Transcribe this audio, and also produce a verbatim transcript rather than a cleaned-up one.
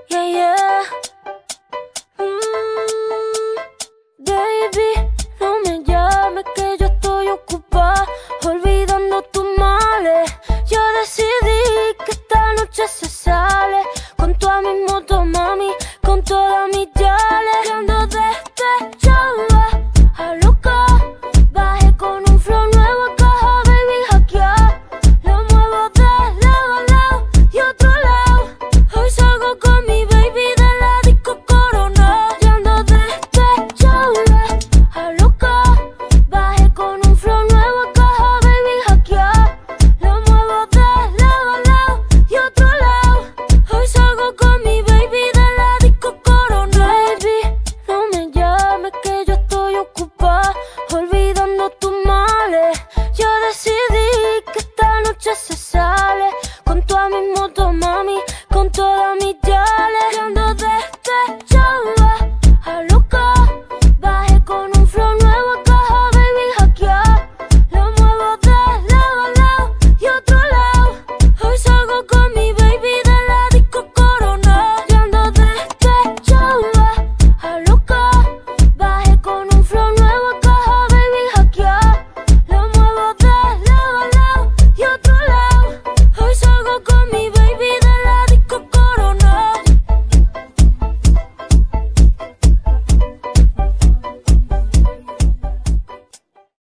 yeah, yeah. Mm, baby, no me llames que yo estoy ocupada, olvidando tus males. Yo decidí que esta noche se sale con toda mi moto, mami, con todas mis yales. Que ando despechada, a loca, bajé con un flow nuevo a caja, baby, hackear. Lo muevo de lado a lado y otro lado. Hoy salgo con mi baby de la disco Corona. Y ando despechada, a loca, bajé con un flow nuevo a caja, baby, hackear. Lo muevo de lado a lado y otro lado. Hoy salgo con mi baby de la disco Corona. Baby, no me llames que yo estoy ocupada, olvidando tus males. Yo decidí que esta noche se sale con toda mi moto, mami, con todas mis yales. Que ando despechada,